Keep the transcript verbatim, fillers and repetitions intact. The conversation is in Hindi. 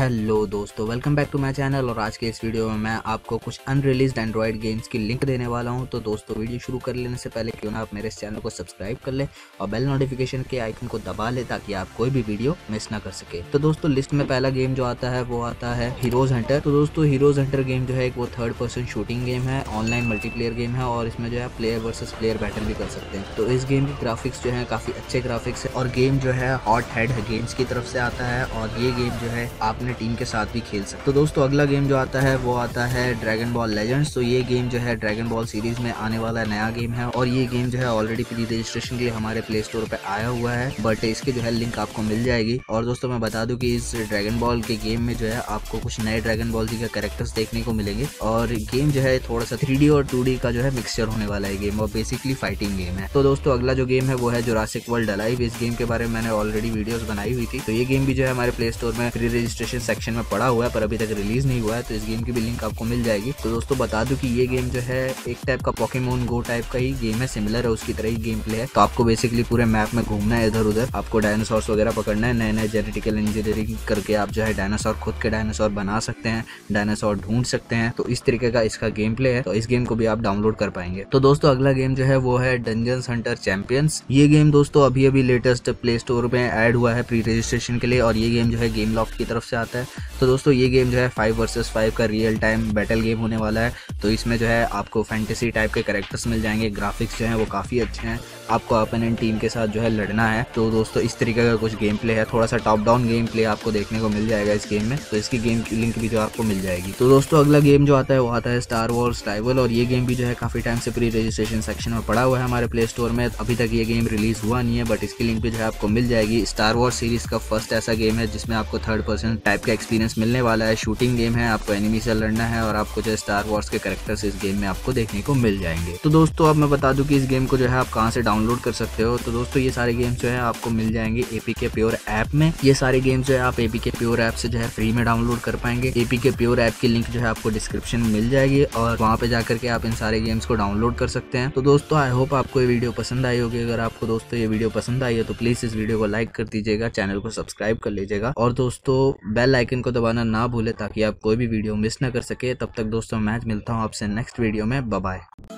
हेलो दोस्तों, welcome back to my channel. और आज के इस वीडियो में मैं आपको कुछ अनरिलीज्ड एंड्रॉयड गेम्स की लिंक देने वाला हूं। तो दोस्तों, वीडियो शुरू कर लेने से पहले क्यों ना आप मेरे इस चैनल को सब्सक्राइब कर ले और बेल नोटिफिकेशन के आइकन को दबा ले ताकि आप कोई भी वीडियो मिस ना कर सके। तो दोस्तों, लिस्ट में पहला गेम जो आता है वो आता है हीरोज हंटर। तो दोस्तों, हीरोज हंटर गेम जो है एक वो थर्ड पर्सन शूटिंग गेम है, ऑनलाइन मल्टीप्लेयर गेम है और इसमें जो है प्लेयर वर्सेस प्लेयर बैटल भी कर सकते हैं। तो इस गेम की ग्राफिक्स जो है काफी अच्छे ग्राफिक्स है और गेम जो है हॉट हेड गेम्स की तरफ से आता है और ये गेम जो है आपने टीम के साथ भी खेल सकते। तो दोस्तों, अगला गेम जो आता है वो आता है ड्रैगन बॉल लेजेंड्स। तो ये गेम जो है ड्रैगन बॉल सीरीज में आने वाला नया गेम है और ये गेम जो है ऑलरेडी प्री रजिस्ट्रेशन के लिए हमारे प्ले स्टोर पे आया हुआ है, बट इसकी जो है लिंक आपको मिल जाएगी। और दोस्तों, मैं बता दूं कि इस ड्रैगन बॉल के गेम में जो है आपको कुछ नए ड्रैगन बॉल जी के कैरेक्टर्स देखने को मिलेंगे और गेम जो है थोड़ा सा थ्री डी और टू डी का जो है मिक्सचर होने वाला है गेम और बेसिकली फाइटिंग गेम है। तो दोस्तों, अगला जो गेम है वो है जुरासिक वर्ल्ड अलाइव। इस गेम के बारे में मैंने ऑलरेडी वीडियोस बनाई हुई थी। तो ये गेम भी जो है हमारे प्ले स्टोर में प्री रजिस्ट्रेशन सेक्शन में पड़ा हुआ है पर अभी तक रिलीज नहीं हुआ है, तो इस गेम की भी लिंक आपको मिल जाएगी। तो दोस्तों, बता दूं कि ये गेम जो है एक टाइप का पोकेमोन गो टाइप का ही गेम है, सिमिलर है, उसकी तरह ही गेम प्ले है। तो आपको बेसिकली पूरे मैप में घूमना है इधर उधर, आपको डायनासोर्स वगैरह पकड़ना है, नए नए जेनेटिकल इंजीनियरिंग करके आप जो है डायनासोर खुद के डायनासोर बना सकते हैं, डायनासोर ढूंढ सकते हैं। तो इस तरीके का इसका गेम प्ले है, तो इस गेम को भी आप डाउनलोड कर पाएंगे। तो दोस्तों, अगला गेम जो है वो है डंजन्स हंटर चैंपियंस। ये गेम दोस्तों अभी अभी लेटेस्ट प्ले स्टोर में ऐड हुआ है प्री रजिस्ट्रेशन के लिए और ये गेम जो है गेम लॉफ्ट की तरफ से आता है। तो दोस्तों, ये गेम जो है फाइव वर्सेस फाइव का रियल टाइम बैटल गेम होने वाला है। तो इसमें जो है आपको फैंटेसी टाइप के कैरेक्टर्स मिल जाएंगे, ग्राफिक्स जो है वो काफ़ी अच्छे हैं, आपको अपोनेंट टीम के साथ जो है लड़ना है। तो दोस्तों, इस तरीके का कुछ गेम प्ले है, थोड़ा सा टॉप डाउन गेम प्ले आपको देखने को मिल जाएगा इस गेम में। तो इसकी गेम की लिंक भी जो आपको मिल जाएगी। तो दोस्तों, अगला गेम जो आता है वो आता है स्टार वॉर्स राइवल और ये गेम भी जो है काफ़ी टाइम से प्री रजिस्ट्रेशन सेक्शन में पड़ा हुआ है हमारे प्ले स्टोर में। अभी तक ये गेम रिलीज हुआ नहीं है बट इसकी लिंक भी जो है आपको मिल जाएगी। स्टार वॉर्स सीरीज का फर्स्ट ऐसा गेम है जिसमें आपको थर्ड पर्सन टाइप का एक्सपीरियंस मिलने वाला है। शूटिंग गेम है, आपको एनिमी से लड़ना है और आपको जो स्टार वॉर्स के कैरेक्टर्स इस गेम में आपको देखने को मिल जाएंगे। तो दोस्तों, अब मैं बता दूं कि इस गेम को जो है आप कहां से डाउनलोड कर सकते हो। तो दोस्तों, ये सारे गेम्स जो है आपको मिल जाएंगे एपीके प्योर ऐप में। ये सारे गेम्स जो है आप एपीके प्योर ऐप से जो है फ्री में डाउनलोड कर पाएंगे। एपीके प्योर ऐप की लिंक जो है आपको डिस्क्रिप्शन में मिल जाएगी और वहां पे जाकर के आप इन सारे गेम्स को डाउनलोड कर सकते हैं। तो दोस्तों, आई होप आपको ये वीडियो पसंद आई होगी। अगर आपको दोस्तों ये वीडियो पसंद आई है तो प्लीज इस वीडियो को लाइक कर दीजिएगा, चैनल को सब्सक्राइब कर लीजिएगा और दोस्तों बेल आइकन को दबाना ना भूले ताकि आप कोई भी वीडियो मिस ना कर सके। तब तक दोस्तों, मैं मिलता हूँ आपसे नेक्स्ट वीडियो में। Bye bye.